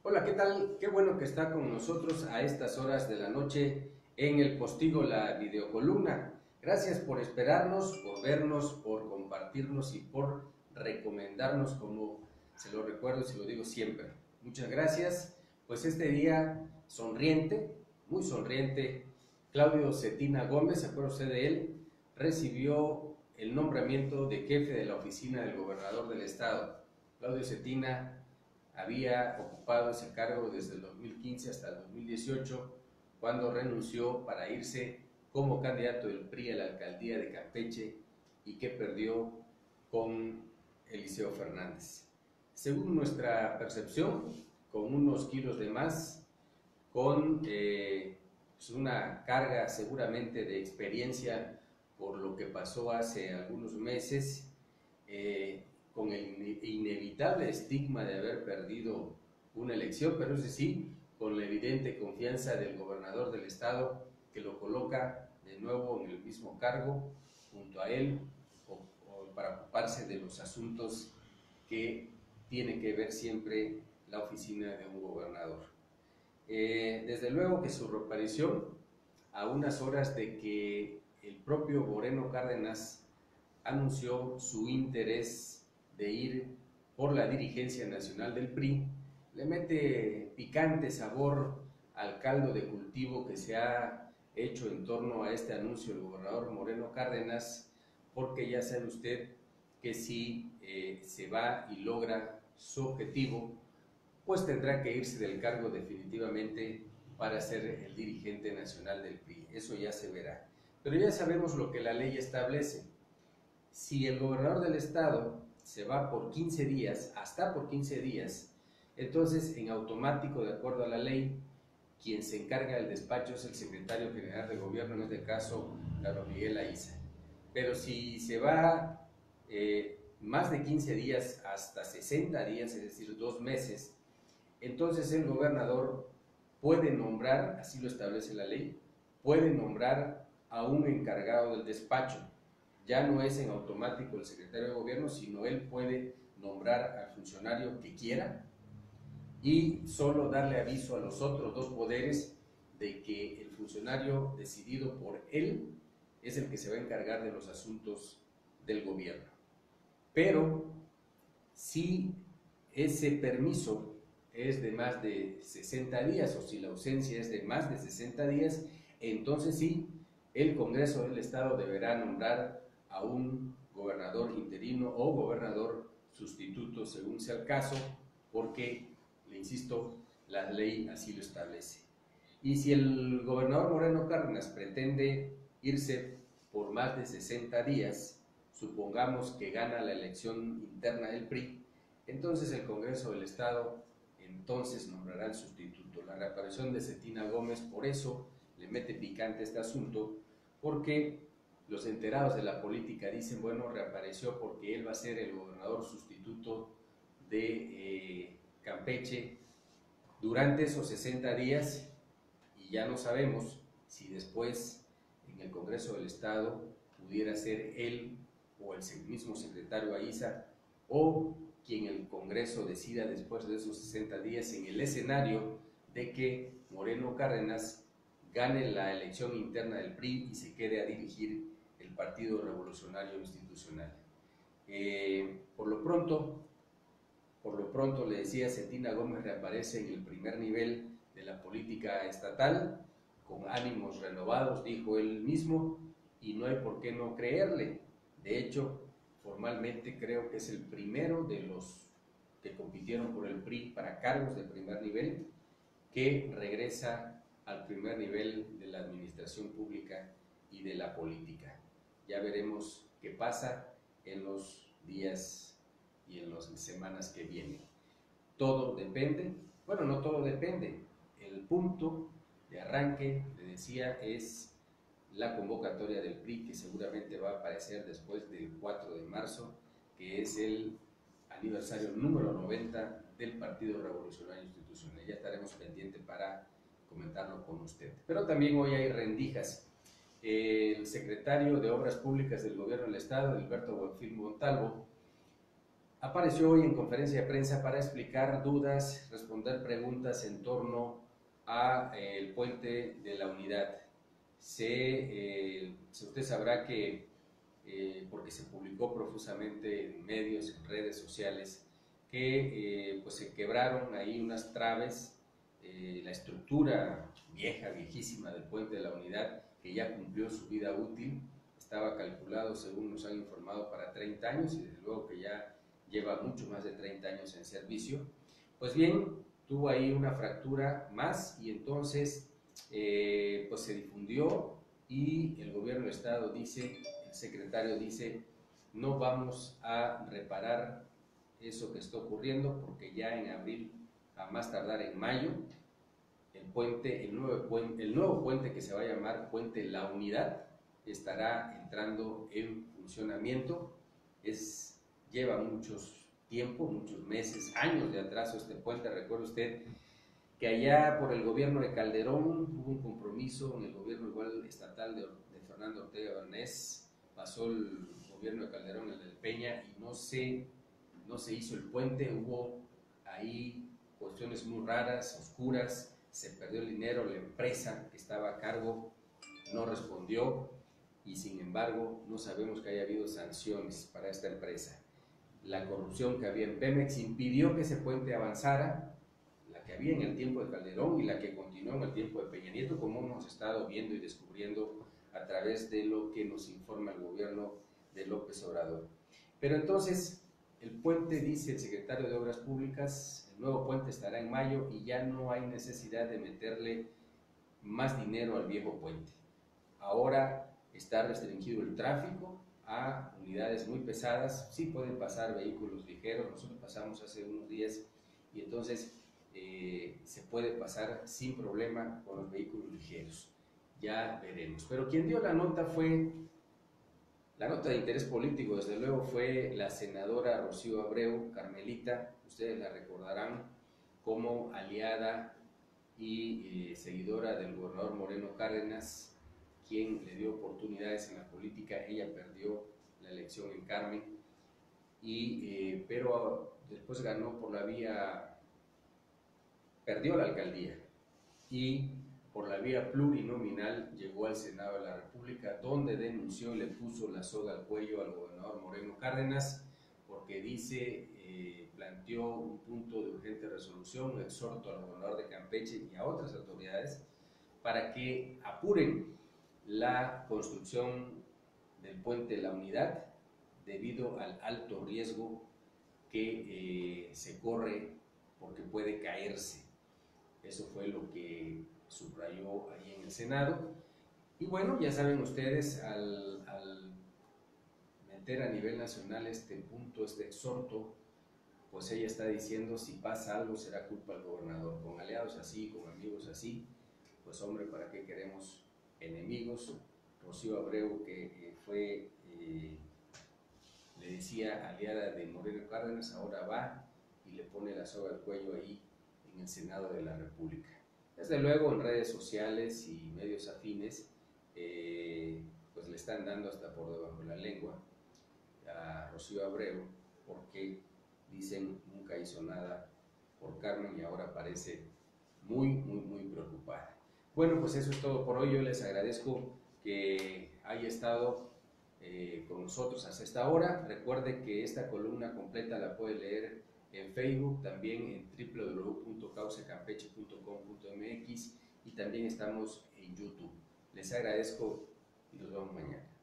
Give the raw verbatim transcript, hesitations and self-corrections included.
Hola, ¿qué tal? Qué bueno que está con nosotros a estas horas de la noche en el Postigo, la videocolumna. Gracias por esperarnos, por vernos, por compartirnos y por recomendarnos, como se lo recuerdo y se lo digo siempre. Muchas gracias. Pues este día sonriente, muy sonriente, Claudio Cetina Gómez, ¿se acuerda usted de él? Recibió el nombramiento de jefe de la oficina del gobernador del estado. Claudio Cetina había ocupado ese cargo desde el dos mil quince hasta el dos mil dieciocho, cuando renunció para irse como candidato del P R I a la alcaldía de Campeche y que perdió con Eliseo Fernández. Según nuestra percepción, con unos kilos de más, con eh, pues una carga seguramente de experiencia por lo que pasó hace algunos meses, eh, con el inevitable estigma de haber perdido una elección, pero es decir, con la evidente confianza del gobernador del estado, que lo coloca de nuevo en el mismo cargo junto a él, o, o para ocuparse de los asuntos que tiene que ver siempre la oficina de un gobernador. Eh, desde luego que su reaparición, a unas horas de que el propio Moreno Cárdenas anunció su interés de ir por la dirigencia nacional del P R I, le mete picante sabor al caldo de cultivo que se ha hecho en torno a este anuncio del gobernador Moreno Cárdenas, porque ya sabe usted que si eh, se va y logra su objetivo, pues tendrá que irse del cargo definitivamente para ser el dirigente nacional del P R I. Eso ya se verá. Pero ya sabemos lo que la ley establece. Si el gobernador del estado se va por quince días, hasta por quince días, entonces en automático, de acuerdo a la ley, quien se encarga del despacho es el secretario general de gobierno, en este caso, Carlos Miguel Aiza. Pero si se va eh, más de quince días hasta sesenta días, es decir, dos meses, entonces el gobernador puede nombrar, así lo establece la ley, puede nombrar a un encargado del despacho. Ya no es en automático el secretario de gobierno, sino él puede nombrar al funcionario que quiera y solo darle aviso a los otros dos poderes de que el funcionario decidido por él es el que se va a encargar de los asuntos del gobierno. Pero si ese permiso es de más de sesenta días o si la ausencia es de más de sesenta días, entonces sí, el Congreso del Estado deberá nombrar a un gobernador interino o gobernador sustituto según sea el caso, porque, le insisto, la ley así lo establece. Y si el gobernador Moreno Cárdenas pretende irse por más de sesenta días, supongamos que gana la elección interna del P R I, entonces el Congreso del Estado entonces nombrará el sustituto. La reaparición de Cetina Gómez, por eso le mete picante este asunto, porque los enterados de la política dicen, bueno, reapareció porque él va a ser el gobernador sustituto de eh, Campeche durante esos sesenta días, y ya no sabemos si después en el Congreso del Estado pudiera ser él o el mismo secretario Aiza o quien el Congreso decida después de esos sesenta días, en el escenario de que Moreno Cárdenas gane la elección interna del P R I y se quede a dirigir el Partido Revolucionario Institucional. Eh, por lo pronto, por lo pronto le decía, Cetina Gómez reaparece en el primer nivel de la política estatal, con ánimos renovados, dijo él mismo, y no hay por qué no creerle. De hecho, formalmente creo que es el primero de los que compitieron por el P R I para cargos de primer nivel que regresa al primer nivel de la administración pública y de la política. Ya veremos qué pasa en los días y en las semanas que vienen. Todo depende, bueno, no todo depende, el punto de arranque, le decía, es la convocatoria del P R I, que seguramente va a aparecer después del cuatro de marzo, que es el aniversario número noventa del Partido Revolucionario Institucional. Ya estaremos pendientes para comentarlo con usted. Pero también hoy hay rendijas. El secretario de Obras Públicas del Gobierno del Estado, Gilberto Buenfil Montalvo, apareció hoy en conferencia de prensa para explicar dudas, responder preguntas en torno a eh, el puente de la Unidad. Se, eh, usted sabrá que, eh, porque se publicó profusamente en medios, en redes sociales, que eh, pues se quebraron ahí unas traves, eh, la estructura vieja, viejísima del puente de la Unidad, que ya cumplió su vida útil, estaba calculado, según nos han informado, para treinta años, y desde luego que ya lleva mucho más de treinta años en servicio. Pues bien, tuvo ahí una fractura más y entonces eh, pues se difundió y el gobierno del estado dice, el secretario dice, no vamos a reparar eso que está ocurriendo porque ya en abril, a más tardar en mayo, el puente, el nuevo puente, el nuevo puente que se va a llamar Puente La Unidad estará entrando en funcionamiento. Es, lleva muchos tiempo, muchos meses, años de atraso este puente. Recuerde usted que allá por el gobierno de Calderón hubo un compromiso, en el gobierno igual estatal de, de Fernando Ortega Bernés, pasó el gobierno de Calderón, el del Peña, y no se, no se hizo el puente. Hubo ahí cuestiones muy raras, oscuras, se perdió el dinero, la empresa que estaba a cargo no respondió y sin embargo no sabemos que haya habido sanciones para esta empresa. La corrupción que había en Pemex impidió que ese puente avanzara, la que había en el tiempo de Calderón y la que continuó en el tiempo de Peña Nieto, como hemos estado viendo y descubriendo a través de lo que nos informa el gobierno de López Obrador. Pero entonces, el puente, dice el secretario de Obras Públicas, el nuevo puente estará en mayo y ya no hay necesidad de meterle más dinero al viejo puente. Ahora está restringido el tráfico a unidades muy pesadas, sí pueden pasar vehículos ligeros, nosotros pasamos hace unos días y entonces eh, se puede pasar sin problema con los vehículos ligeros, ya veremos. Pero quien dio la nota fue, la nota de interés político desde luego fue la senadora Rocío Abreu, Carmelita, ustedes la recordarán como aliada y eh, seguidora del gobernador Moreno Cárdenas, quien le dio oportunidades en la política. Ella perdió la elección en Carmen, y, eh, pero después ganó por la vía, perdió la alcaldía y por la vía plurinominal llegó al Senado de la República, donde denunció y le puso la soga al cuello al gobernador Moreno Cárdenas, porque dice, eh, planteó un punto de urgente resolución, un exhorto al gobernador de Campeche y a otras autoridades para que apuren la construcción del puente La Unidad debido al alto riesgo que eh, se corre porque puede caerse. Eso fue lo que subrayó ahí en el Senado. Y bueno, ya saben ustedes, al, al meter a nivel nacional este punto, este exhorto, pues ella está diciendo, si pasa algo será culpa del gobernador. Con aliados así, con amigos así, pues hombre, ¿para qué queremos enemigos? Rocío Abreu, que eh, fue, eh, le decía, aliada de Moreno Cárdenas, ahora va y le pone la soga al cuello ahí en el Senado de la República. Desde luego en redes sociales y medios afines, eh, pues le están dando hasta por debajo de la lengua a Rocío Abreu, porque dicen nunca hizo nada por Carmen y ahora parece muy, muy, muy preocupada. Bueno, pues eso es todo por hoy. Yo les agradezco que haya estado eh, con nosotros hasta esta hora. Recuerde que esta columna completa la puede leer en Facebook, también en w w w punto causa campeche punto com punto m x y también estamos en YouTube. Les agradezco y nos vemos mañana.